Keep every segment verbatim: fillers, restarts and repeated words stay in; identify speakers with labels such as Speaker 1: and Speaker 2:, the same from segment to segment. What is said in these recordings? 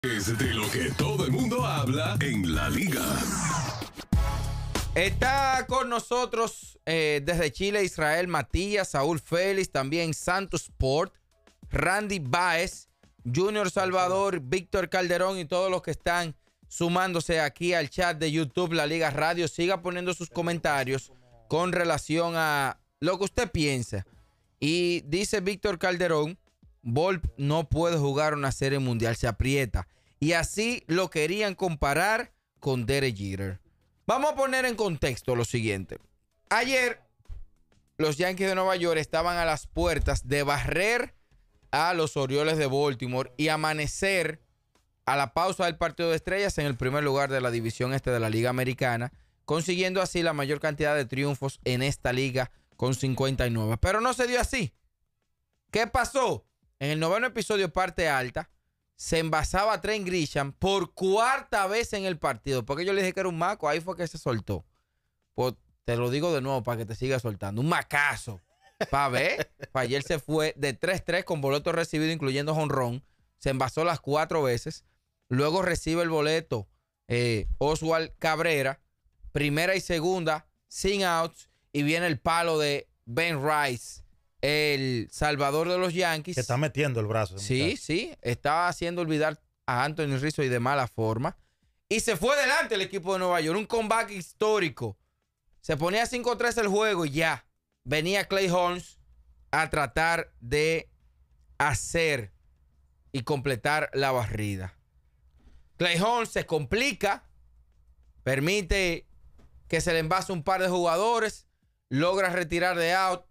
Speaker 1: Es de lo que todo el mundo habla en la liga.
Speaker 2: Está con nosotros eh, desde Chile, Israel Matías, Saúl Félix, también Santos Sport, Randy Báez, Junior Salvador, Víctor Calderón y todos los que están sumándose aquí al chat de YouTube, La Liga Radio. Siga poniendo sus comentarios con relación a lo que usted piensa. Y dice Víctor Calderón, Volp no puede jugar una serie mundial, se aprieta. Y así lo querían comparar con Derek Jeter. Vamos a poner en contexto lo siguiente. Ayer, los Yankees de Nueva York estaban a las puertas de barrer a los Orioles de Baltimore y amanecer a la pausa del partido de estrellas en el primer lugar de la división este de la Liga Americana, consiguiendo así la mayor cantidad de triunfos en esta liga con cincuenta y nueve. Pero no se dio así. ¿Qué pasó? En el noveno episodio, parte alta, se envasaba a Trent Grisham por cuarta vez en el partido. Porque yo le dije que era un maco, ahí fue que se soltó. Pues te lo digo de nuevo para que te siga soltando. Un macazo. Para ver, para ayer se fue de tres tres con boleto recibido, incluyendo jonrón. Se envasó las cuatro veces. Luego recibe el boleto eh, Oswald Cabrera. Primera y segunda, sin outs. Y viene el palo de Ben Rice, el salvador de los Yankees.
Speaker 3: Que está metiendo el brazo.
Speaker 2: Sí, muchacho. sí. Estaba haciendo olvidar a Anthony Rizzo y de mala forma. Y se fue delante el equipo de Nueva York. Un comeback histórico. Se ponía cinco tres el juego y ya. Venía Clay Holmes a tratar de hacer y completar la barrida. Clay Holmes se complica. Permite que se le envase un par de jugadores. Logra retirar de out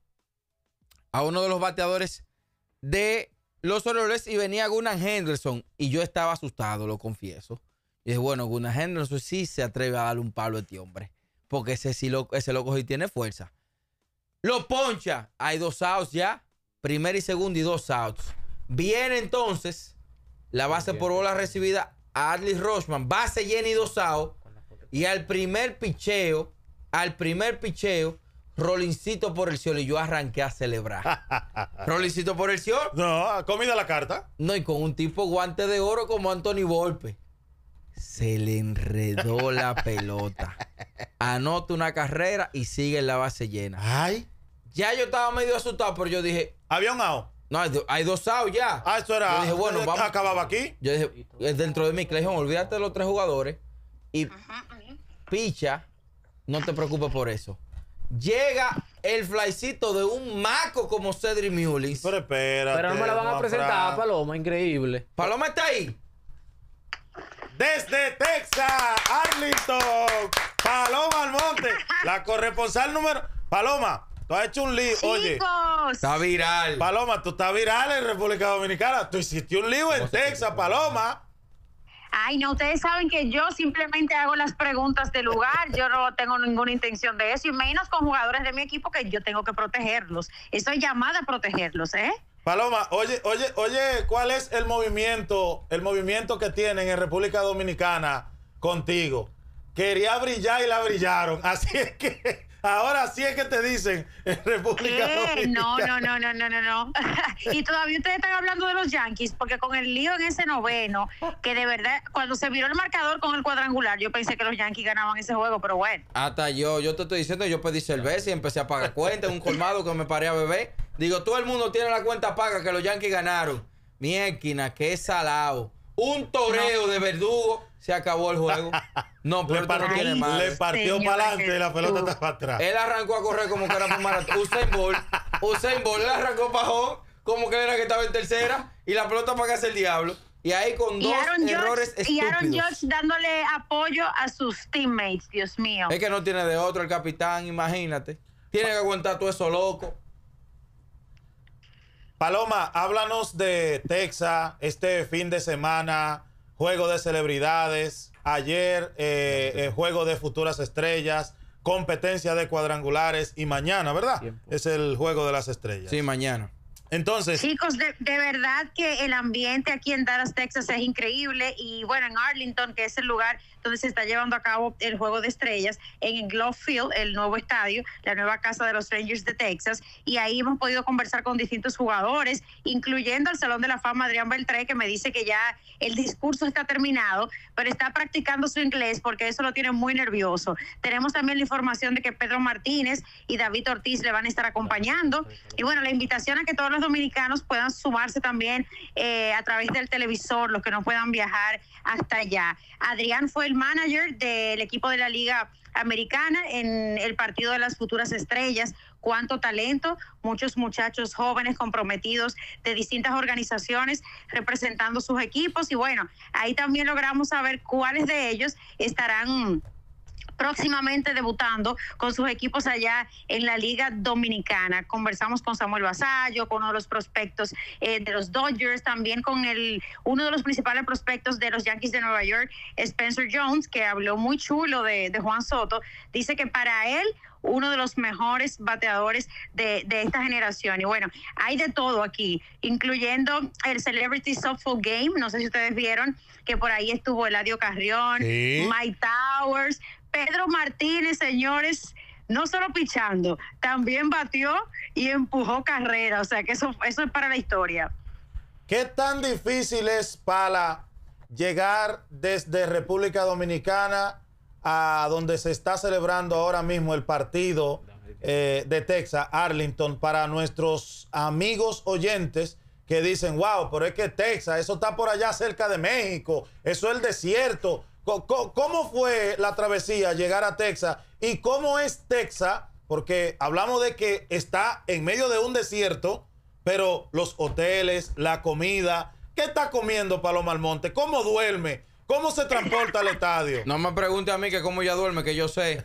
Speaker 2: a uno de los bateadores de los Orioles y venía Gunnar Henderson. Y yo estaba asustado, lo confieso. Y dije, bueno, Gunnar Henderson sí se atreve a darle un palo a este hombre. Porque ese, sí lo, ese loco sí tiene fuerza. Lo poncha. Hay dos outs ya. Primera y segunda y dos outs. Viene entonces la base por bola recibida a Adley Rutschman. Base llena y dos outs. Y al primer picheo, al primer picheo, Rolincito por el cielo. Y yo arranqué a celebrar. Rolincito por el cielo.
Speaker 3: No, comida a la carta.
Speaker 2: No, y con un tipo guante de oro como Anthony Volpe. Se le enredó la pelota. Anota una carrera y sigue en la base llena.
Speaker 3: Ay.
Speaker 2: Ya yo estaba medio asustado, pero yo dije...
Speaker 3: ¿Había un out?
Speaker 2: No, hay, hay dos outs ya.
Speaker 3: Ah, eso era...
Speaker 2: Yo dije, bueno, vamos...
Speaker 3: ¿Acababa aquí?
Speaker 2: Yo dije, dentro de mí, Clayton, olvídate de los tres jugadores. Y picha, no te preocupes por eso. Llega el flycito de un maco como Cedric Mullins.
Speaker 3: Pero espérate.
Speaker 4: Pero no me la van a presentar, Paloma, increíble.
Speaker 2: Paloma está ahí.
Speaker 3: Desde Texas, Arlington, Paloma Almonte, la corresponsal número... Paloma, tú has hecho un lío, oye.
Speaker 2: Está viral.
Speaker 3: Paloma, tú estás viral en República Dominicana. Tú hiciste un lío en Texas, Paloma.
Speaker 5: Ay, no, ustedes saben que yo simplemente hago las preguntas del lugar. Yo no tengo ninguna intención de eso, y menos con jugadores de mi equipo que yo tengo que protegerlos. Estoy llamada a protegerlos, ¿eh?
Speaker 3: Paloma, oye, oye, oye, ¿cuál es el movimiento, el movimiento que tienen en República Dominicana contigo? Quería brillar y la brillaron. Así es que, ahora sí es que te dicen en República
Speaker 5: ¿Qué?
Speaker 3: Dominicana.
Speaker 5: No, no, no, no, no, no, no. Y todavía ustedes están hablando de los Yankees, porque con el lío en ese noveno, que de verdad, cuando se viró el marcador con el cuadrangular, yo pensé que los Yankees ganaban ese juego, pero bueno.
Speaker 2: Hasta yo, yo te estoy diciendo, yo pedí cerveza y empecé a pagar cuenta en un colmado que me paré a beber. Digo, todo el mundo tiene la cuenta paga que los Yankees ganaron. Mi esquina, qué salado. Un toreo de Verdugo, se acabó el juego. No, pero
Speaker 3: le, par
Speaker 2: no tiene
Speaker 5: Ay,
Speaker 2: más.
Speaker 3: le partió
Speaker 5: Señor
Speaker 3: para adelante y la pelota
Speaker 5: Jesús.
Speaker 3: está para atrás.
Speaker 2: Él arrancó a correr como que era por maratón. Usain Bolt. Usain Bolt, él arrancó para home como que era que estaba en tercera y la pelota para que hace el diablo. Y ahí con
Speaker 5: Y
Speaker 2: dos
Speaker 5: Aaron
Speaker 2: errores
Speaker 5: Judge, y Aaron
Speaker 2: estúpidos.
Speaker 5: Judge dándole apoyo a sus teammates, Dios mío.
Speaker 2: Es que no tiene de otro el capitán, imagínate. Tiene que aguantar todo eso loco.
Speaker 3: Paloma, háblanos de Texas este fin de semana, juego de celebridades, ayer eh, eh, juego de futuras estrellas, competencia de cuadrangulares y mañana, ¿verdad?
Speaker 4: Tiempo.
Speaker 3: Es el juego de las estrellas.
Speaker 2: Sí, mañana.
Speaker 3: Entonces,
Speaker 5: chicos, de, de verdad que el ambiente aquí en Dallas, Texas es increíble y bueno, en Arlington, que es el lugar donde se está llevando a cabo el Juego de Estrellas, en el Glove Field, el nuevo estadio, la nueva casa de los Rangers de Texas, y ahí hemos podido conversar con distintos jugadores, incluyendo al Salón de la Fama Adrián Beltré, que me dice que ya el discurso está terminado, pero está practicando su inglés porque eso lo tiene muy nervioso. Tenemos también la información de que Pedro Martínez y David Ortiz le van a estar acompañando, y bueno, la invitación a que todos los dominicanos puedan sumarse también eh, a través del televisor, los que no puedan viajar hasta allá. Adrián fue el manager del equipo de la Liga Americana en el partido de las futuras estrellas. Cuánto talento, muchos muchachos jóvenes comprometidos de distintas organizaciones representando sus equipos, y bueno, ahí también logramos saber cuáles de ellos estarán próximamente debutando con sus equipos allá en la Liga Dominicana. Conversamos con Samuel Vasallo, con uno de los prospectos eh, de los Dodgers, también con el uno de los principales prospectos de los Yankees de Nueva York, Spencer Jones, que habló muy chulo de, de Juan Soto. Dice que para él, uno de los mejores bateadores de, de esta generación. Y bueno, hay de todo aquí, incluyendo el Celebrity Softball Game. No sé si ustedes vieron que por ahí estuvo Eladio Carrión, sí, Mike Towers, Pedro Martínez, señores, no solo pichando, también batió y empujó carrera. O sea que eso, eso es para la historia.
Speaker 3: ¿Qué tan difícil es para llegar desde República Dominicana a donde se está celebrando ahora mismo el partido eh, de Texas, Arlington, para nuestros amigos oyentes que dicen, wow, pero es que Texas, eso está por allá cerca de México, eso es el desierto? ¿Cómo fue la travesía llegar a Texas y cómo es Texas? Porque hablamos de que está en medio de un desierto, pero los hoteles, la comida, ¿qué está comiendo Paloma Almonte? ¿Cómo duerme? ¿Cómo se transporta al estadio?
Speaker 2: No me pregunte a mí que cómo ella duerme, que yo sé.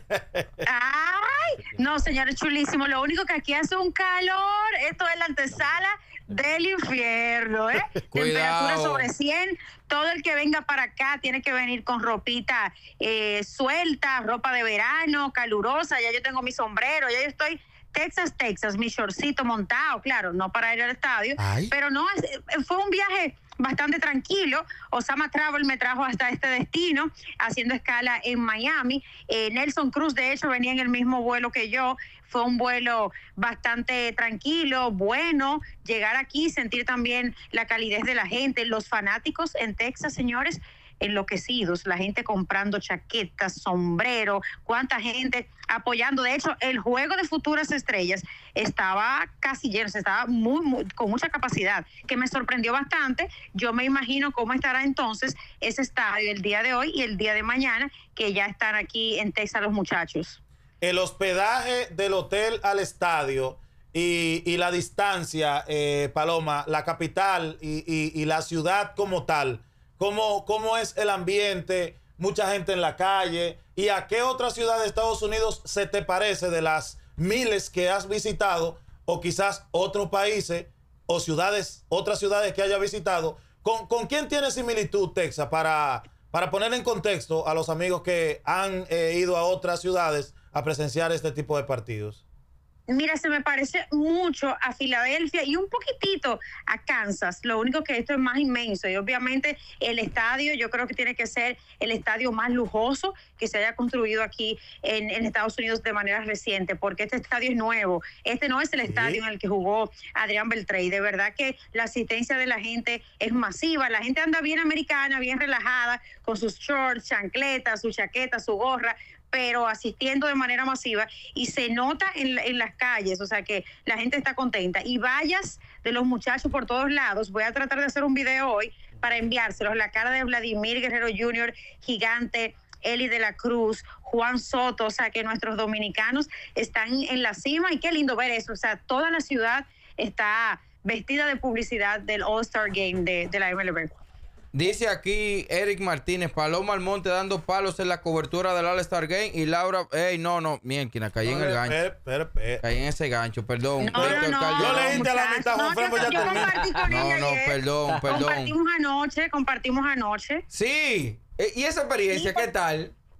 Speaker 5: Ay, no, señores, chulísimo. Lo único que aquí hace un calor, esto es la antesala del infierno, ¿eh? Temperatura sobre cien. Todo el que venga para acá tiene que venir con ropita eh, suelta, ropa de verano, calurosa. Ya yo tengo mi sombrero, ya yo estoy Texas, Texas, mi shortcito montado, claro, no para ir al estadio. Ay. Pero no, fue un viaje bastante tranquilo. Osama Travel me trajo hasta este destino, haciendo escala en Miami. Eh, Nelson Cruz, de hecho, venía en el mismo vuelo que yo. Fue un vuelo bastante tranquilo, bueno. Llegar aquí, sentir también la calidez de la gente. Los fanáticos en Texas, señores, enloquecidos, la gente comprando chaquetas, sombrero, cuánta gente apoyando. De hecho, el juego de futuras estrellas estaba casi lleno, estaba muy, muy con mucha capacidad, que me sorprendió bastante. Yo me imagino cómo estará entonces ese estadio el día de hoy y el día de mañana, que ya están aquí en Texas los muchachos.
Speaker 3: El hospedaje del hotel al estadio y, y la distancia, eh, Paloma, la capital y, y, y la ciudad como tal, ¿Cómo, ¿Cómo es el ambiente? Mucha gente en la calle. ¿Y a qué otra ciudad de Estados Unidos se te parece de las miles que has visitado? O quizás otros países o ciudades, otras ciudades que haya visitado. ¿Con, con quién tiene similitud Texas? Para, para poner en contexto a los amigos que han eh, ido a otras ciudades a presenciar este tipo de partidos.
Speaker 5: Mira, se me parece mucho a Filadelfia y un poquitito a Kansas. Lo único que esto es más inmenso. Y obviamente el estadio, yo creo que tiene que ser el estadio más lujoso que se haya construido aquí en, en Estados Unidos de manera reciente, porque este estadio es nuevo. Este no es el estadio en el que jugó Adrián Beltré. Y de verdad que la asistencia de la gente es masiva. La gente anda bien americana, bien relajada, con sus shorts, chancletas, su chaqueta, su gorra, pero asistiendo de manera masiva, y se nota en, en las calles, o sea que la gente está contenta. Y vallas de los muchachos por todos lados. Voy a tratar de hacer un video hoy para enviárselos. La cara de Vladimir Guerrero junior, Gigante, Eli de la Cruz, Juan Soto, o sea que nuestros dominicanos están en la cima, y qué lindo ver eso. O sea, toda la ciudad está vestida de publicidad del All-Star Game de, de la M L B.
Speaker 2: Dice aquí Eric Martínez, Paloma Almonte dando palos en la cobertura del All-Star Game, y Laura, ey, no, no, mienquina, caí no, en el gancho. Per, per, per. Caí en ese gancho, perdón.
Speaker 5: No, no, no,
Speaker 3: yo leíste a la mitad, Juan Franco, ya
Speaker 5: compartí con
Speaker 2: No,
Speaker 5: ella
Speaker 2: no,
Speaker 5: ayer.
Speaker 2: perdón, perdón.
Speaker 5: Compartimos anoche, compartimos anoche.
Speaker 2: Sí, ¿y esa experiencia
Speaker 5: Sí,
Speaker 2: qué tal?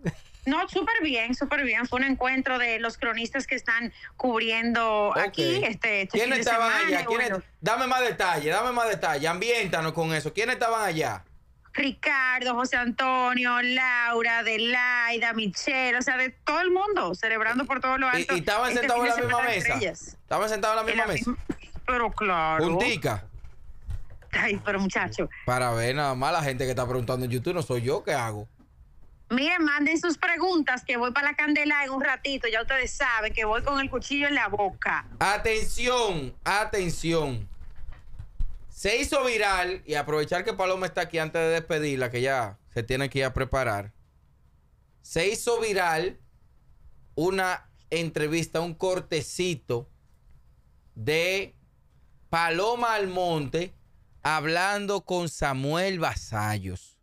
Speaker 5: No, súper bien, súper bien. Fue un encuentro de los cronistas que están cubriendo
Speaker 2: Ok.
Speaker 5: aquí. Este, este
Speaker 2: ¿Quiénes
Speaker 5: fin de
Speaker 2: estaban
Speaker 5: semana,
Speaker 2: allá?
Speaker 5: y
Speaker 2: ¿Quiénes-
Speaker 5: bueno,
Speaker 2: Dame más detalles, dame más detalles. Ambiéntanos con eso. ¿Quiénes estaban allá?
Speaker 5: Ricardo, José Antonio, Laura, Adelaida, Michelle, o sea, de todo el mundo, celebrando por todo lo
Speaker 2: ¿Y,
Speaker 5: alto.
Speaker 2: y estaban
Speaker 5: este
Speaker 2: sentados
Speaker 5: fin
Speaker 2: en
Speaker 5: de
Speaker 2: la misma
Speaker 5: semana de
Speaker 2: mesa?
Speaker 5: estrellas.
Speaker 2: ¿Estaban sentados en la
Speaker 5: En
Speaker 2: misma
Speaker 5: la
Speaker 2: mesa?
Speaker 5: misma- Pero claro.
Speaker 2: Puntica.
Speaker 5: Ay, pero muchacho.
Speaker 2: Para ver nada más la gente que está preguntando en YouTube, no soy yo, ¿qué hago?
Speaker 5: Miren, manden sus preguntas, que voy para la candela en un ratito. Ya ustedes saben que voy con el cuchillo en la boca.
Speaker 2: Atención, atención. Se hizo viral, y aprovechar que Paloma está aquí antes de despedirla, que ya se tiene que ir a preparar. Se hizo viral una entrevista, un cortecito de Paloma Almonte hablando con Samuel Vasallos.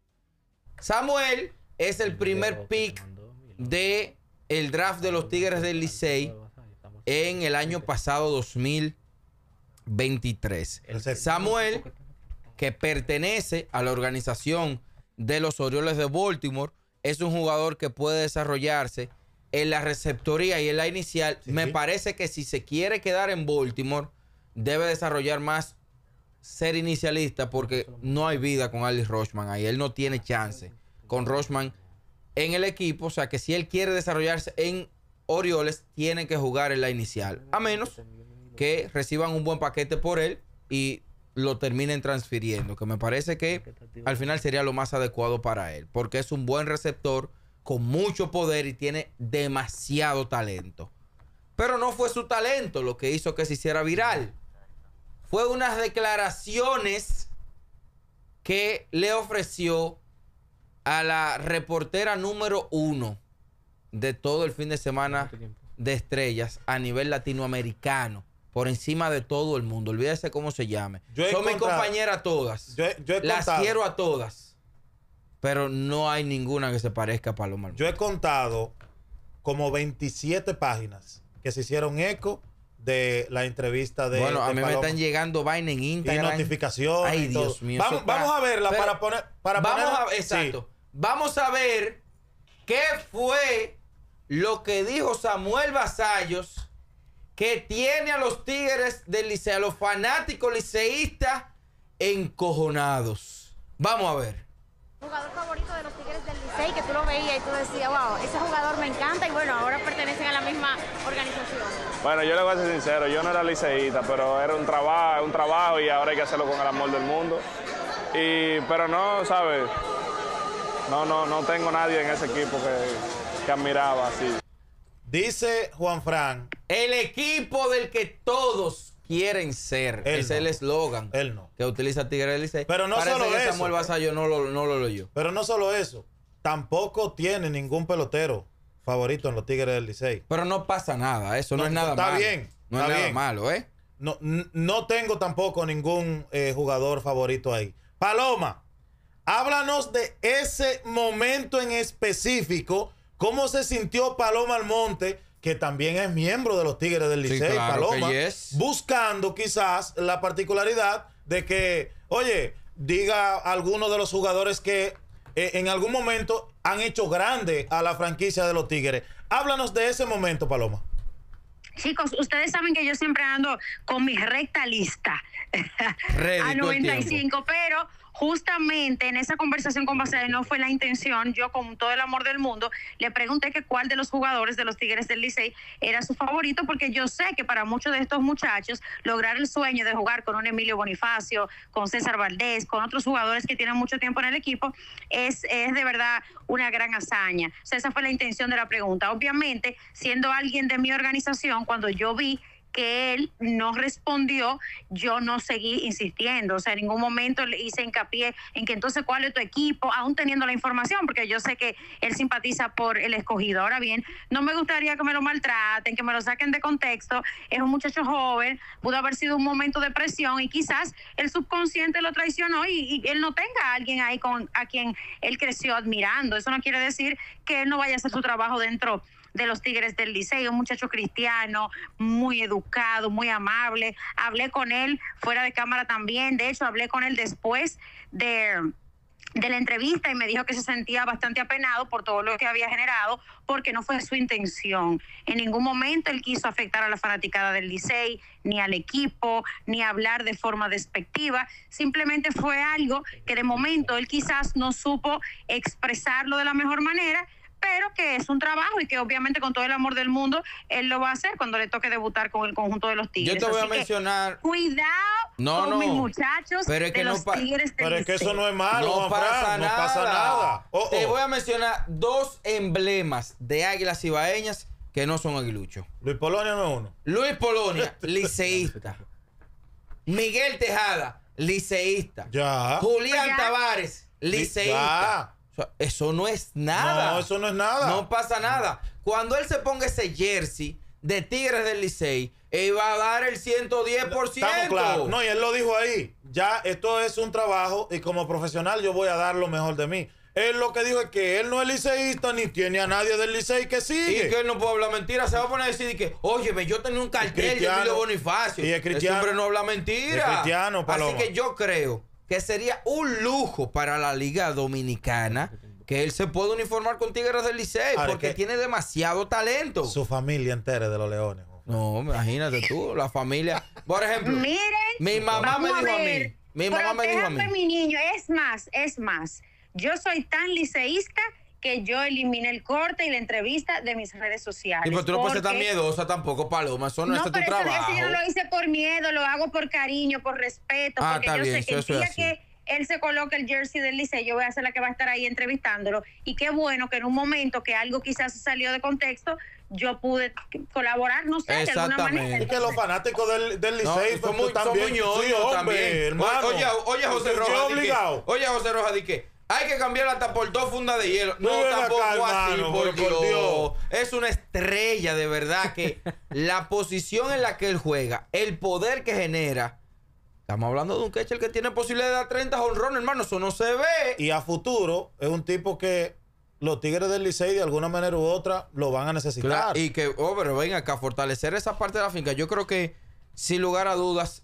Speaker 2: Samuel es el primer pick de el draft de los Tigres del Licey en el año pasado, dos mil veintitrés. Samuel, que pertenece a la organización de los Orioles de Baltimore, es un jugador que puede desarrollarse en la receptoría y en la inicial.
Speaker 3: Sí,
Speaker 2: Me
Speaker 3: sí.
Speaker 2: parece que si se quiere quedar en Baltimore, debe desarrollar más ser inicialista, porque no hay vida con Adley Rutschman ahí. Él no tiene chance con Rutschman en el equipo. O sea que si él quiere desarrollarse en Orioles, tiene que jugar en la inicial. A menos que reciban un buen paquete por él y lo terminen transfiriendo, que me parece que al final sería lo más adecuado para él, porque es un buen receptor con mucho poder y tiene demasiado talento. Pero no fue su talento lo que hizo que se hiciera viral. Fue unas declaraciones que le ofreció a la reportera número uno de todo el fin de semana de estrellas a nivel latinoamericano, por encima de todo el mundo. Olvídese cómo se llame.
Speaker 3: Yo he
Speaker 2: Son mis
Speaker 3: encontrado-
Speaker 2: compañeras todas.
Speaker 3: Yo he- yo he
Speaker 2: Las
Speaker 3: contado.
Speaker 2: quiero a todas. Pero no hay ninguna que se parezca a Paloma Almonte.
Speaker 3: Yo he contado como veintisiete páginas que se hicieron eco de la entrevista de.
Speaker 2: Bueno, a
Speaker 3: de
Speaker 2: mí me
Speaker 3: Paloma.
Speaker 2: están llegando vaina en
Speaker 3: Y
Speaker 2: Instagram.
Speaker 3: notificaciones.
Speaker 2: Ay,
Speaker 3: y todo.
Speaker 2: Dios mío.
Speaker 3: Vamos,
Speaker 2: eso
Speaker 3: vamos
Speaker 2: para-
Speaker 3: a verla
Speaker 2: Pero
Speaker 3: para poner. Para
Speaker 2: vamos
Speaker 3: poner-
Speaker 2: a exacto.
Speaker 3: Sí.
Speaker 2: Vamos a ver qué fue lo que dijo Samuel Vasallos, que tiene a los Tigres del Licey, a los fanáticos liceístas encojonados. Vamos a ver.
Speaker 6: Jugador favorito de los Tigres del Licey, que tú lo veías y tú decías, wow, ese jugador me encanta, y bueno, ahora pertenecen a la misma organización.
Speaker 7: Bueno, yo le voy a ser sincero, yo no era liceísta, pero era un trabajo, un trabajo y ahora hay que hacerlo con el amor del mundo. Y, pero no, ¿sabes? No, no, no tengo nadie en ese equipo que, que admiraba así.
Speaker 3: Dice Juan Fran.
Speaker 2: El equipo del que todos quieren ser.
Speaker 3: Él
Speaker 2: es
Speaker 3: no.
Speaker 2: el eslogan
Speaker 3: Él no.
Speaker 2: que utiliza Tigres del Licey.
Speaker 3: Pero no
Speaker 2: Parece
Speaker 3: solo
Speaker 2: que
Speaker 3: eso.
Speaker 2: Samuel Vasallos no lo, no lo leyó.
Speaker 3: Pero no solo eso. Tampoco tiene ningún pelotero favorito en los Tigres del Licey.
Speaker 2: Pero no pasa nada. Eso no,
Speaker 3: No,
Speaker 2: es nada
Speaker 3: está
Speaker 2: malo.
Speaker 3: bien,
Speaker 2: No
Speaker 3: está
Speaker 2: es nada
Speaker 3: bien.
Speaker 2: malo, ¿eh?
Speaker 3: No, n- no tengo tampoco ningún eh, jugador favorito ahí. Paloma, háblanos de ese momento en específico. ¿Cómo se sintió Paloma Almonte, que también es miembro de los Tigres del
Speaker 2: Sí,
Speaker 3: Licey,
Speaker 2: claro
Speaker 3: Paloma,
Speaker 2: que yes.
Speaker 3: buscando quizás la particularidad de que, oye, diga alguno de los jugadores que eh, en algún momento han hecho grande a la franquicia de los Tigres? Háblanos de ese momento, Paloma.
Speaker 5: Chicos, ustedes saben que yo siempre ando con mi recta lista
Speaker 2: Ready
Speaker 5: a
Speaker 2: todo el
Speaker 5: noventa y cinco, pero justamente en esa conversación con Vasallos no fue la intención. Yo, con todo el amor del mundo, le pregunté que cuál de los jugadores de los Tigres del Licey era su favorito, porque yo sé que para muchos de estos muchachos lograr el sueño de jugar con un Emilio Bonifacio, con César Valdés, con otros jugadores que tienen mucho tiempo en el equipo, es, es de verdad una gran hazaña. O sea, esa fue la intención de la pregunta. Obviamente, siendo alguien de mi organización, cuando yo vi que él no respondió, yo no seguí insistiendo. O sea, en ningún momento le hice hincapié en que entonces cuál es tu equipo, aún teniendo la información, porque yo sé que él simpatiza por el escogido. Ahora bien, no me gustaría que me lo maltraten, que me lo saquen de contexto. Es un muchacho joven, pudo haber sido un momento de presión y quizás el subconsciente lo traicionó y, y él no tenga a alguien ahí con a quien él creció admirando. Eso no quiere decir que él no vaya a hacer su trabajo dentro de los Tigres del Licey, un muchacho cristiano, muy educado, muy amable. Hablé con él fuera de cámara también. De hecho, hablé con él después de de la entrevista y me dijo que se sentía bastante apenado por todo lo que había generado, porque no fue su intención. En ningún momento él quiso afectar a la fanaticada del Licey, ni al equipo, ni hablar de forma despectiva. Simplemente fue algo que de momento él quizás no supo expresarlo de la mejor manera, pero que es un trabajo y que obviamente con todo el amor del mundo él lo va a hacer cuando le toque debutar con el conjunto de los Tigres.
Speaker 2: Yo te voy
Speaker 5: Así
Speaker 2: a mencionar...
Speaker 5: Cuidado
Speaker 2: no,
Speaker 5: con
Speaker 2: no,
Speaker 5: mis muchachos
Speaker 2: pero es que
Speaker 5: de
Speaker 2: no
Speaker 5: los
Speaker 2: pa-
Speaker 5: Tigres del
Speaker 3: Pero es que
Speaker 5: Licey.
Speaker 3: eso no es malo,
Speaker 2: No
Speaker 3: Juan
Speaker 2: pasa
Speaker 3: Fran,
Speaker 2: nada.
Speaker 3: no pasa nada. Oh,
Speaker 2: Te
Speaker 3: oh.
Speaker 2: voy a mencionar dos emblemas de Águilas Ibaeñas que no son aguiluchos.
Speaker 3: Luis Polonia no es uno.
Speaker 2: Luis Polonia, liceísta. Miguel Tejada, liceísta.
Speaker 3: Ya.
Speaker 2: Julián
Speaker 5: Pues ya.
Speaker 2: Tavares, liceísta.
Speaker 3: Ya.
Speaker 2: O sea, eso no es nada.
Speaker 3: No, eso no es nada.
Speaker 2: No pasa nada. Cuando él se ponga ese jersey de Tigres del Licey, él va a dar el ciento diez por ciento.
Speaker 3: Estamos claros. No, y él lo dijo ahí. Ya esto es un trabajo y como profesional yo voy a dar lo mejor de mí. Él lo que dijo es que él no es liceísta ni tiene a nadie del Licey que sigue.
Speaker 2: Y que él no puede hablar mentira. Se va a poner a decir que, oye, yo tenía un cartel de
Speaker 3: cristiano.
Speaker 2: Emilio Bonifacio.
Speaker 3: Y es cristiano.
Speaker 2: Ese hombre no habla mentira.
Speaker 3: Es cristiano, Paloma.
Speaker 2: Así que yo creo que sería un lujo para la Liga Dominicana que él se pueda uniformar con Tigres del Licey,
Speaker 3: Ahora,
Speaker 2: porque
Speaker 3: que-
Speaker 2: tiene demasiado talento.
Speaker 3: Su familia entera de los Leones.
Speaker 2: No, imagínate tú, la familia. Por ejemplo,
Speaker 5: Miren,
Speaker 2: mi mamá me
Speaker 5: vamos
Speaker 2: dijo a
Speaker 5: ver.
Speaker 2: mí. Mi mamá me dijo a mí.
Speaker 5: Protéjanme, mi niño. Es más, es más. Yo soy tan liceísta que yo eliminé el corte y la entrevista de mis redes sociales.
Speaker 2: Y pues tú no puedes ser tan
Speaker 5: porque-
Speaker 2: miedosa tampoco, Paloma. Eso no, es tu
Speaker 5: pero eso-
Speaker 2: trabajo.
Speaker 5: eso yo no lo hice por miedo, lo hago por cariño, por respeto,
Speaker 2: Ah,
Speaker 5: porque
Speaker 2: está
Speaker 5: yo
Speaker 2: bien,
Speaker 5: sé que el
Speaker 2: eso es
Speaker 5: día
Speaker 2: así.
Speaker 5: que él se coloque el jersey del Licey, yo voy a ser la que va a estar ahí entrevistándolo. Y qué bueno que en un momento que algo quizás salió de contexto, yo pude colaborar, no sé, de alguna
Speaker 2: Exactamente.
Speaker 5: manera.
Speaker 3: Es que los fanáticos del, del
Speaker 2: No,
Speaker 3: Licey
Speaker 2: son
Speaker 3: pues,
Speaker 2: muy, son
Speaker 3: también.
Speaker 2: muy ñoños
Speaker 3: Sí, hombre,
Speaker 2: también.
Speaker 3: hermano.
Speaker 2: Oye, oye, José
Speaker 3: Usted
Speaker 2: Rojas.
Speaker 3: es
Speaker 2: di que-
Speaker 3: obligado.
Speaker 2: Oye, José Rojas, di que hay que cambiarla hasta por dos fundas de hielo. No,
Speaker 3: No, ven
Speaker 2: tampoco
Speaker 3: acá,
Speaker 2: así,
Speaker 3: hermano,
Speaker 2: por,
Speaker 3: pero por
Speaker 2: Dios.
Speaker 3: Dios.
Speaker 2: Es una estrella, de verdad, que la posición en la que él juega, el poder que genera. Estamos hablando de un catcher que tiene posibilidad de dar treinta jonrones, hermano. Eso no se ve.
Speaker 3: Y a futuro es un tipo que los Tigres del Licey de alguna manera u otra lo van a necesitar.
Speaker 2: Claro, y que, oh, pero ven acá, fortalecer esa parte de la finca. Yo creo que, sin lugar a dudas,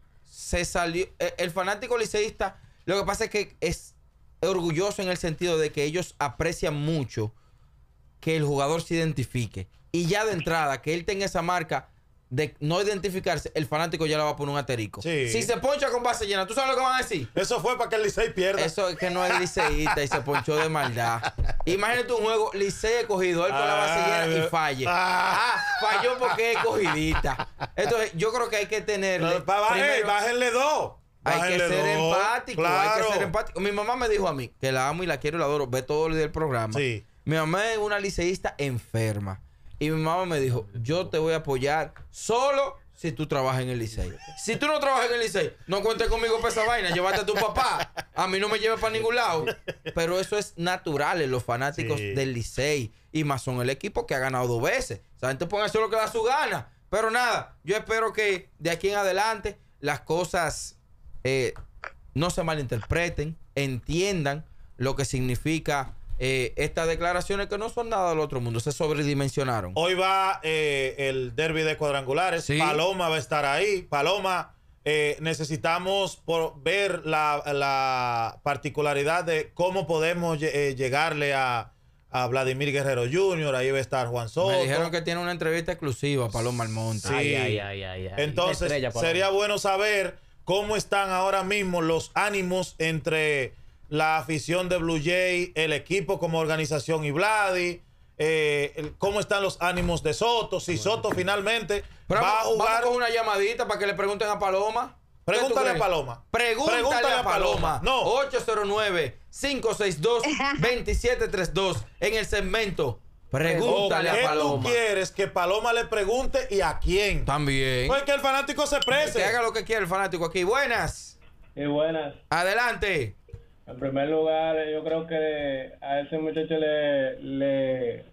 Speaker 2: se salió. El, el fanático liceísta, lo que pasa es que es orgulloso en el sentido de que ellos aprecian mucho que el jugador se identifique. Y ya de entrada, que él tenga esa marca de no identificarse, el fanático ya le va a poner un aterico.
Speaker 3: Sí.
Speaker 2: Si se poncha con base llena, ¿tú sabes lo que van a decir?
Speaker 3: Eso fue para que el Licey pierda.
Speaker 2: Eso es que no es liceísta y se ponchó de maldad. Imagínate un juego, Licey cogido, él con la base llena y falle.
Speaker 3: Ah.
Speaker 2: Ah, falló porque es cogidita. Entonces, yo creo que hay que tenerle.
Speaker 3: Pa- ba-
Speaker 2: primero,
Speaker 3: ey, bájenle dos.
Speaker 2: hay que
Speaker 3: Bájenle
Speaker 2: ser
Speaker 3: dos.
Speaker 2: empático,
Speaker 3: Claro.
Speaker 2: hay que ser empático. Mi mamá me dijo a mí, que la amo y la quiero y la adoro, ve todo el día el programa.
Speaker 3: Sí.
Speaker 2: Mi mamá es una liceísta enferma. Y mi mamá me dijo, yo te voy a apoyar solo si tú trabajas en el Licey. Si tú no trabajas en el Licey, no cuentes conmigo para esa vaina. Llévate a tu papá. A mí no me lleves para ningún lado. Pero eso es natural en los fanáticos
Speaker 3: Sí.
Speaker 2: del Licey. Y más son el equipo que ha ganado dos veces. Esa gente puede hacer lo que da su gana. Pero nada, yo espero que de aquí en adelante las cosas eh, no se malinterpreten, entiendan lo que significa eh, estas declaraciones que no son nada del otro mundo, se sobredimensionaron.
Speaker 3: Hoy va eh, el derby de cuadrangulares.
Speaker 2: Sí.
Speaker 3: Paloma va a estar ahí. Paloma, eh, necesitamos por ver la, la particularidad de cómo podemos eh, llegarle a, a Vladimir Guerrero junior Ahí va a estar Juan Soto.
Speaker 2: Me dijeron que tiene una entrevista exclusiva, Paloma Almonte.
Speaker 3: Sí.
Speaker 4: Ay, ay, ay, ay, ay.
Speaker 3: Entonces,
Speaker 4: Estrella, Paloma.
Speaker 3: sería bueno saber cómo están ahora mismo los ánimos entre la afición de Blue Jay, el equipo como organización y Vladi. Eh, el- cómo están los ánimos de Soto. Si Soto finalmente
Speaker 2: Pero
Speaker 3: va a
Speaker 2: vamos,
Speaker 3: jugar.
Speaker 2: vamos con una llamadita para que le pregunten a Paloma. ¿Qué tú
Speaker 3: Pregúntale a
Speaker 2: crees?
Speaker 3: Paloma.
Speaker 2: Pregúntale,
Speaker 3: Pregúntale
Speaker 2: a
Speaker 3: a
Speaker 2: Paloma.
Speaker 3: Paloma. No.
Speaker 2: ocho cero nueve, cinco seis dos, dos siete tres dos en el segmento. Pregúntale
Speaker 3: ¿O
Speaker 2: a
Speaker 3: qué
Speaker 2: Paloma.
Speaker 3: tú quieres que Paloma le pregunte y a quién?
Speaker 2: También.
Speaker 3: Pues que el fanático se
Speaker 2: Que
Speaker 3: prese.
Speaker 2: haga lo que quiera el fanático aquí. Buenas.
Speaker 8: Y buenas.
Speaker 2: Adelante.
Speaker 8: En primer lugar, yo creo que a ese muchacho le... le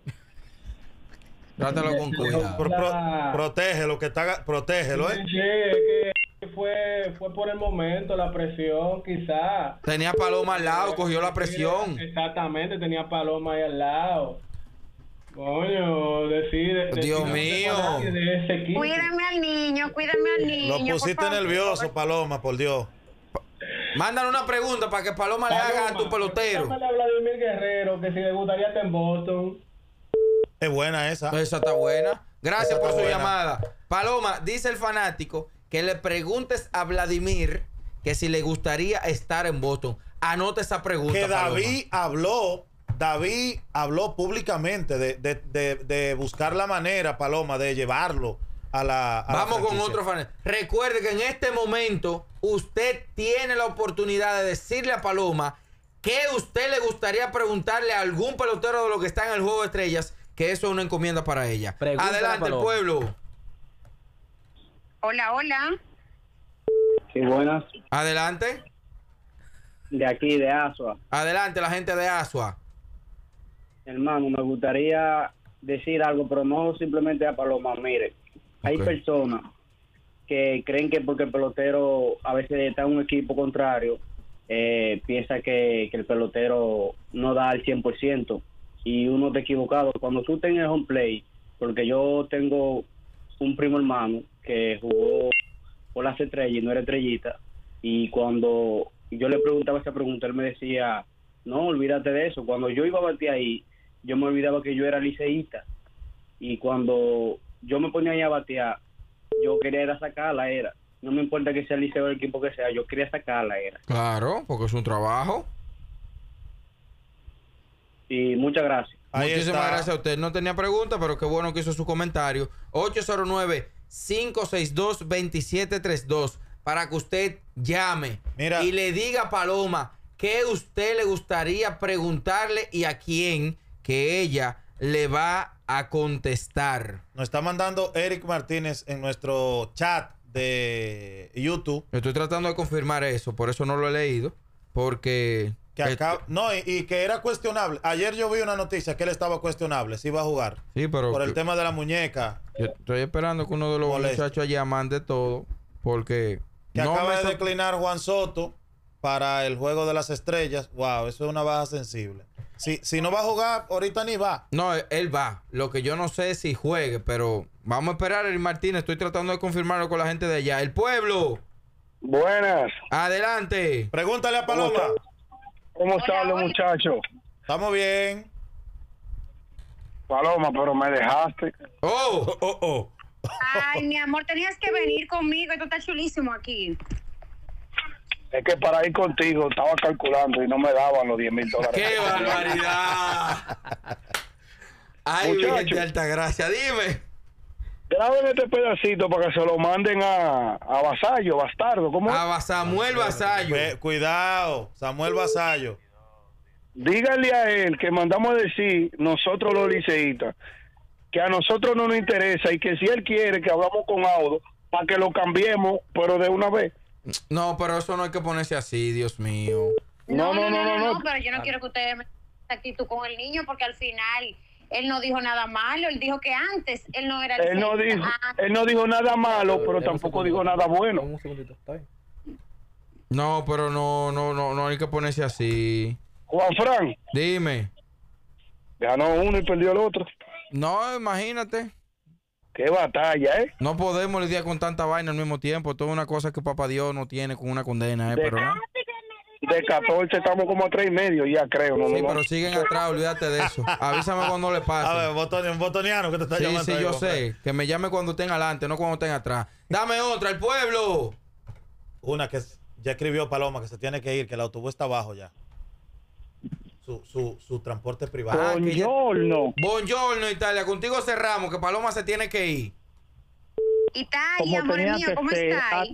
Speaker 2: Trátalo con cuidado.
Speaker 3: Pro- pro- protégelo, que está, protégelo, ¿eh?
Speaker 8: Sí, es que fue, fue por el momento, la presión, quizá.
Speaker 2: Tenía Paloma al lado, cogió la presión.
Speaker 8: Exactamente, tenía Paloma ahí al lado. Coño, decide...
Speaker 2: Dios mío.
Speaker 8: De ese equipo.
Speaker 5: Cuídame al niño, cuídame al niño.
Speaker 3: Lo pusiste
Speaker 5: por favor.
Speaker 3: nervioso, Paloma, por Dios.
Speaker 2: Mándale una pregunta para que Paloma, Paloma le haga a tu pelotero.
Speaker 8: Llámale a Vladimir Guerrero que si le gustaría estar en Boston.
Speaker 3: Es buena esa.
Speaker 2: Esa está buena. Gracias
Speaker 3: esa
Speaker 2: por su
Speaker 3: buena.
Speaker 2: llamada. Paloma, dice el fanático que le preguntes a Vladimir que si le gustaría estar en Boston. Anota esa pregunta,
Speaker 3: Que
Speaker 2: Paloma.
Speaker 3: David habló, David habló públicamente de, de, de, de buscar la manera, Paloma, de llevarlo a la. A
Speaker 2: Vamos
Speaker 3: la
Speaker 2: con
Speaker 3: franquicia.
Speaker 2: otro fan. Recuerde que en este momento usted tiene la oportunidad de decirle a Paloma que usted le gustaría preguntarle a algún pelotero de los que está en el Juego de Estrellas, que eso es una encomienda para ella.
Speaker 4: Pregúntale a
Speaker 2: Adelante, el
Speaker 4: Paloma.
Speaker 2: pueblo.
Speaker 5: Hola, hola.
Speaker 9: Sí, buenas.
Speaker 2: Adelante.
Speaker 9: De aquí, de Asua.
Speaker 2: Adelante, la gente de Asua.
Speaker 9: Hermano, me gustaría decir algo, pero no simplemente a Paloma. Mire, hay
Speaker 2: Ok.
Speaker 9: personas que creen que porque el pelotero a veces está en un equipo contrario, eh, piensa que, que el pelotero no da al cien por ciento y uno está equivocado. Cuando tú tengas home play, porque yo tengo un primo hermano que jugó por las estrellas y no era estrellita, y cuando yo le preguntaba esa pregunta, él me decía, no, olvídate de eso. Cuando yo iba a batear ahí, yo me olvidaba que yo era liceísta, y cuando yo me ponía ahí a batear, yo quería ir a sacarla, era. No me importa que sea el liceo o el equipo que sea, yo quería sacarla, era.
Speaker 2: Claro, porque es un trabajo.
Speaker 9: Y muchas gracias.
Speaker 3: Ahí
Speaker 2: Muchísimas
Speaker 3: está.
Speaker 2: gracias a usted. No tenía pregunta, pero qué bueno que hizo su comentario. ocho cero nueve, cinco seis dos, dos siete tres dos para que usted llame
Speaker 3: Mira.
Speaker 2: y le diga a Paloma qué usted le gustaría preguntarle y a quién, que ella le va a contestar.
Speaker 3: Nos está mandando Eric Martínez en nuestro chat de YouTube.
Speaker 2: Estoy tratando de confirmar eso, por eso no lo he leído, porque...
Speaker 3: Que acá, no, y, y que era cuestionable. Ayer yo vi una noticia que él estaba cuestionable, si iba a jugar.
Speaker 2: Sí, pero
Speaker 3: Por el
Speaker 2: que-
Speaker 3: tema de la muñeca.
Speaker 2: yo estoy esperando que uno de los
Speaker 3: Molesto.
Speaker 2: muchachos allá mande todo, porque...
Speaker 3: Que
Speaker 2: no
Speaker 3: acaba
Speaker 2: me
Speaker 3: de
Speaker 2: sor-
Speaker 3: declinar Juan Soto para el juego de las estrellas. Wow, eso es una baja sensible. Si, si no va a jugar, ahorita ni va.
Speaker 2: No, él va. Lo que yo no sé es si juegue, pero vamos a esperar a Eric Martínez. Estoy tratando de confirmarlo con la gente de allá. El pueblo,
Speaker 10: Buenas.
Speaker 2: adelante.
Speaker 3: Pregúntale a
Speaker 10: ¿Cómo
Speaker 3: Paloma.
Speaker 10: está? ¿Cómo
Speaker 5: Hola,
Speaker 10: están los
Speaker 5: hola.
Speaker 10: muchachos?
Speaker 3: Estamos bien.
Speaker 10: Paloma, pero me dejaste.
Speaker 2: Oh,
Speaker 3: Oh, oh, oh.
Speaker 5: Ay, mi amor, tenías que venir conmigo. Esto está chulísimo aquí.
Speaker 10: Es que para ir contigo estaba calculando y no me daban los diez mil dólares.
Speaker 2: qué barbaridad. Ay,
Speaker 10: Muchacho.
Speaker 2: Virgen de Altagracia, dime.
Speaker 10: Graben este pedacito para que se lo manden a, a Vasallo, Bastardo. ¿Cómo?
Speaker 2: A Samuel Vasallo.
Speaker 3: Ve- cuidado, Samuel Vasallo.
Speaker 10: Díganle a él que mandamos a decir, nosotros los liceístas, que a nosotros no nos interesa y que si él quiere que hablamos con Audo para que lo cambiemos, pero de una vez.
Speaker 2: No, pero eso no hay que ponerse así, Dios mío.
Speaker 10: No, no, no, no, no.
Speaker 5: pero yo no quiero que ustedes me actitud con el niño porque al final él no dijo nada malo. Él dijo que antes él no era
Speaker 10: Él no
Speaker 5: liceísta.
Speaker 10: dijo,
Speaker 5: Ah,
Speaker 10: él no dijo nada malo, pero tampoco dijo nada bueno.
Speaker 4: Un segundito, está bien.
Speaker 2: No, pero no, no, no, no hay que ponerse así.
Speaker 10: Juan Fran,
Speaker 2: Dime.
Speaker 10: ganó uno y perdió el otro.
Speaker 2: No, imagínate.
Speaker 10: Qué batalla, ¿eh?
Speaker 2: No podemos lidiar con tanta vaina al mismo tiempo. Esto es una cosa que papá Dios no tiene con una condena, ¿eh?
Speaker 10: De-
Speaker 2: Pero no.
Speaker 10: De catorce estamos como a tres y medio, ya creo. ¿no?
Speaker 2: Sí,
Speaker 10: No, no.
Speaker 2: pero siguen atrás, olvídate de eso. Avísame cuando le
Speaker 3: A ver,
Speaker 2: pase.
Speaker 3: botoni- un botoniano que te está
Speaker 2: Sí,
Speaker 3: llamando.
Speaker 2: sí,
Speaker 3: ahí,
Speaker 2: yo
Speaker 3: compadre.
Speaker 2: sé. Que me llame cuando estén adelante, no cuando estén atrás. Dame otra, el pueblo.
Speaker 3: Una que s- ya escribió Paloma que se tiene que ir, que el autobús está abajo ya. Su, su, su transporte privado.
Speaker 2: Ah, que ya-
Speaker 10: Buongiorno.
Speaker 2: Buongiorno, Italia. Contigo cerramos, que Paloma se tiene que ir.
Speaker 5: Italia,
Speaker 9: Como
Speaker 5: amor
Speaker 9: tenía
Speaker 5: mío,
Speaker 9: que
Speaker 5: ¿cómo
Speaker 9: ser,
Speaker 5: estás?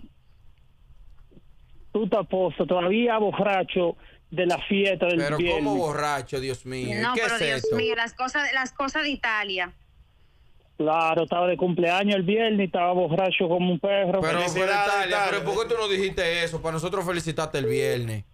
Speaker 9: Tú te aposto, todavía borracho de la fiesta del
Speaker 2: Pero
Speaker 9: viernes.
Speaker 2: como borracho, Dios mío.
Speaker 5: No,
Speaker 2: ¿Qué
Speaker 5: pero
Speaker 2: es
Speaker 5: Dios
Speaker 2: esto?
Speaker 5: mío, las cosas, las cosas de Italia.
Speaker 9: Claro, estaba de cumpleaños el viernes y estaba borracho como un perro.
Speaker 2: Pero, pero
Speaker 3: Felicidades,
Speaker 2: Italia,
Speaker 3: Italia.
Speaker 2: pero ¿por qué tú no dijiste eso? Para nosotros felicitarte el viernes.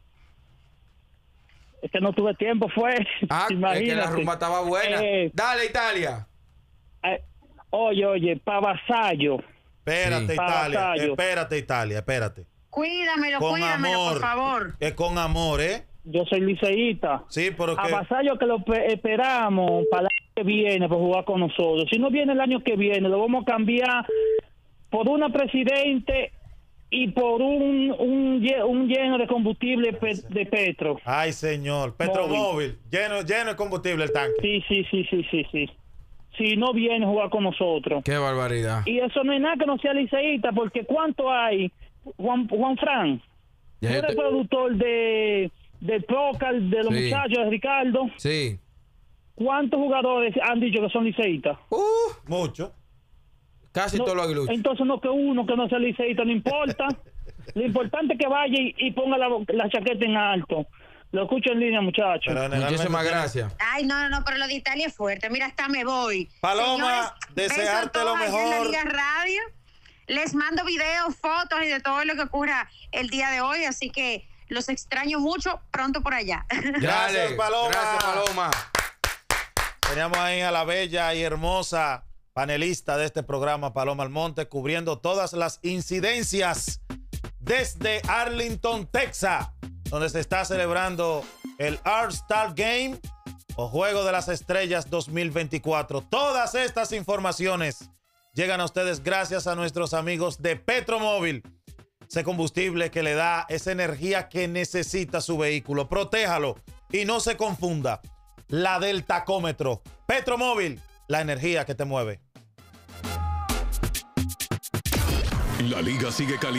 Speaker 9: Es que no tuve tiempo, fue.
Speaker 2: Ah, es que
Speaker 9: Imagínate.
Speaker 2: la rumba estaba buena.
Speaker 9: Eh,
Speaker 2: Dale, Italia.
Speaker 9: eh, oye, oye, pa' Vasallo.
Speaker 3: Espérate,
Speaker 2: Sí.
Speaker 3: Italia.
Speaker 9: Vasallo.
Speaker 3: Espérate, Italia. Espérate.
Speaker 5: Cuídamelo,
Speaker 3: Con
Speaker 5: cuídamelo,
Speaker 3: amor.
Speaker 5: por favor.
Speaker 3: Es con amor, ¿eh?
Speaker 9: Yo soy liceísta.
Speaker 3: Sí, pero
Speaker 9: A
Speaker 3: que.
Speaker 9: Vasallo que lo pe- esperamos para el año que viene para jugar con nosotros. Si no viene el año que viene, lo vamos a cambiar por una presidente
Speaker 11: y por un, un, lle- un lleno de combustible pe- de Petro.
Speaker 3: Ay, señor. Petromóvil. Lleno, lleno de combustible el tanque.
Speaker 11: Sí, sí, sí, sí, sí, sí. Si no viene a jugar con nosotros.
Speaker 2: Qué barbaridad.
Speaker 11: Y eso no es nada que no sea liceísta, porque ¿cuánto hay? Juan, Juan Fran, tú
Speaker 2: Ya yo
Speaker 11: eres
Speaker 2: te-
Speaker 11: productor de, de Procal, de los
Speaker 2: Sí.
Speaker 11: muchachos, de Ricardo.
Speaker 2: Sí.
Speaker 11: ¿Cuántos jugadores han dicho que son liceístas?
Speaker 2: Uh,
Speaker 3: Mucho.
Speaker 2: Casi
Speaker 11: No,
Speaker 2: todos los aguiluchos.
Speaker 11: entonces no que uno que no sea liceísta, no importa. Lo importante es que vaya y, y ponga la, la chaqueta en alto. Lo escucho en línea, muchachos.
Speaker 2: Muchísimas gracias.
Speaker 5: Ay, no, no, no, pero lo de Italia es fuerte. Mira, hasta me voy.
Speaker 3: Paloma,
Speaker 5: Señores,
Speaker 3: desearte
Speaker 5: besos a
Speaker 3: lo
Speaker 5: todos allá en la
Speaker 3: mejor.
Speaker 5: Liga Radio. Les mando videos, fotos y de todo lo que ocurra el día de hoy, así que los extraño mucho pronto por allá.
Speaker 3: Gracias, Paloma.
Speaker 2: Gracias, Paloma.
Speaker 3: Teníamos ahí a la bella y hermosa panelista de este programa, Paloma Almonte, cubriendo todas las incidencias desde Arlington, Texas, donde se está celebrando el All-Star Game o Juego de las Estrellas dos mil veinticuatro. Todas estas informaciones llegan a ustedes gracias a nuestros amigos de Petromóvil. Ese combustible que le da esa energía que necesita su vehículo. Protéjalo y no se confunda. La del tacómetro. Petromóvil, la energía que te mueve.
Speaker 1: La liga sigue caliente.